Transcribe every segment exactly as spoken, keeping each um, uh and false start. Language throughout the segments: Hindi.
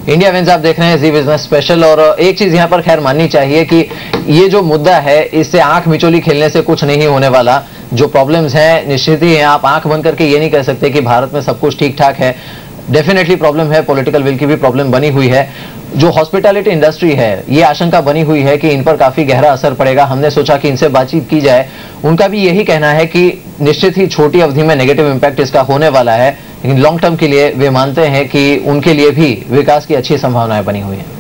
इंडिया विंस आप देख रहे हैं जी बिजनेस स्पेशल। और एक चीज यहां पर खैर माननी चाहिए कि ये जो मुद्दा है इससे आंख मिचोली खेलने से कुछ नहीं होने वाला। जो प्रॉब्लम्स हैं निश्चित ही हैं, आप आंख बंद करके ये नहीं कह सकते कि भारत में सब कुछ ठीक ठाक है। डेफिनेटली प्रॉब्लम है, पॉलिटिकल विल की भी प्रॉब्लम बनी हुई है। जो हॉस्पिटैलिटी इंडस्ट्री है ये आशंका बनी हुई है कि इन पर काफी गहरा असर पड़ेगा। हमने सोचा कि इनसे बातचीत की जाए। उनका भी यही कहना है कि निश्चित ही छोटी अवधि में नेगेटिव इंपैक्ट इसका होने वाला है, लेकिन लॉन्ग टर्म के लिए वे मानते हैं कि उनके लिए भी विकास की अच्छी संभावनाएं बनी हुई हैं।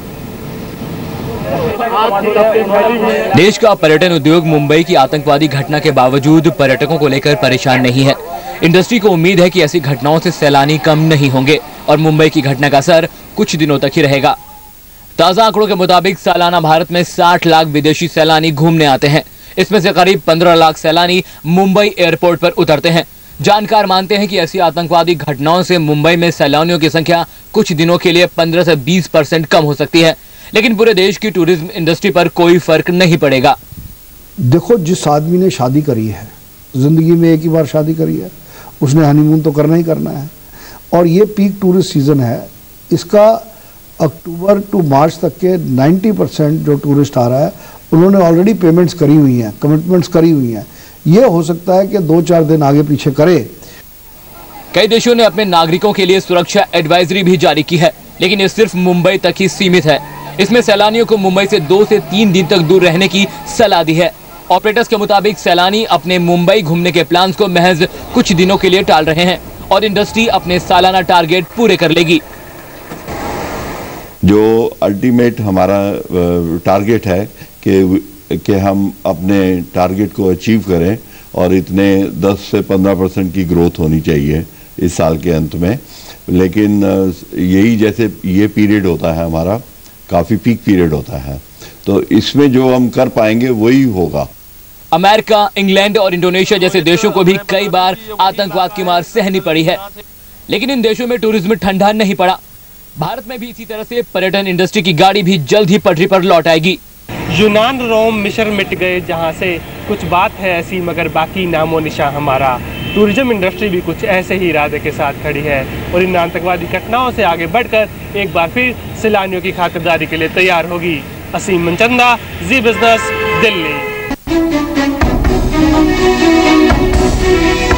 देश का पर्यटन उद्योग मुंबई की आतंकवादी घटना के बावजूद पर्यटकों को लेकर परेशान नहीं है। इंडस्ट्री को उम्मीद है कि ऐसी घटनाओं से सैलानी कम नहीं होंगे और मुंबई की घटना का असर कुछ दिनों तक ही रहेगा। ताजा आंकड़ों के मुताबिक सालाना भारत में साठ लाख विदेशी सैलानी घूमने आते हैं। इसमें से करीब पंद्रह लाख सैलानी मुंबई एयरपोर्ट पर उतरते हैं। जानकार मानते हैं कि ऐसी आतंकवादी घटनाओं से मुंबई में सैलानियों की संख्या कुछ दिनों के लिए पंद्रह से बीस परसेंट कम हो सकती है, लेकिन पूरे देश की टूरिज्म इंडस्ट्री पर कोई फर्क नहीं पड़ेगा। देखो, जिस आदमी ने शादी करी है, जिंदगी में एक ही बार शादी करी है, उसने हनीमून तो करना ही करना है। और ये पीक टूरिस्ट सीजन है, इसका अक्टूबर टू मार्च तक के नब्बे परसेंट जो टूरिस्ट आ रहा है उन्होंने ऑलरेडी पेमेंट्स करी हुई हैं, कमिटमेंट्स करी हुई हैं। ये हो सकता है कि दो चार दिन आगे पीछे करे। कई देशों ने अपने नागरिकों के लिए सुरक्षा एडवाइजरी भी जारी की है, लेकिन ये सिर्फ मुंबई तक ही सीमित है। इसमें सैलानियों को मुंबई से दो से तीन दिन तक दूर रहने की सलाह दी है। ऑपरेटर्स के मुताबिक सैलानी अपने मुंबई घूमने के प्लान्स को महज कुछ दिनों के लिए टाल रहे हैं और इंडस्ट्री अपने सालाना टारगेट पूरे कर लेगी। जो अल्टीमेट हमारा टारगेट है कि कि हम अपने टारगेट को अचीव करें और इतने दस से पंद्रह परसेंट की ग्रोथ होनी चाहिए इस साल के अंत में। लेकिन यही जैसे ये पीरियड होता है हमारा, काफ़ी पीक पीरियड होता है, तो इसमें जो हम कर पाएंगे वही होगा। अमेरिका, इंग्लैंड और इंडोनेशिया जैसे देशों को भी कई बार आतंकवाद की मार सहनी पड़ी है, लेकिन इन देशों में टूरिज्म ठंडा नहीं पड़ा। भारत में भी इसी तरह से पर्यटन इंडस्ट्री की गाड़ी भी जल्द ही पटरी पर लौट आएगी। यूनान, रोम, मिस्र मिट गए जहां से कुछ बात है ऐसी, मगर बाकी नामो निशान हमारा। टूरिज्म इंडस्ट्री भी कुछ ऐसे ही इरादे के साथ खड़ी है और इन आतंकवादी घटनाओं से आगे बढ़कर एक बार फिर सैलानियों की खातिरदारी के लिए तैयार होगी। असीम मनचंदा, जी बिजनेस, दिल्ली।